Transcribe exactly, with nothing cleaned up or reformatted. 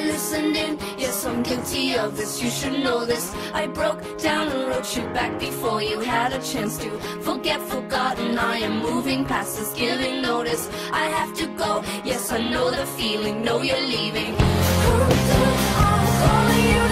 listened in. Yes, I'm guilty of this, you should know this. I broke down and wrote you back before you had a chance to forget, forgotten. I am moving past this, giving notice. I have to go, yes, I know the feeling, know you're leaving. I'm calling you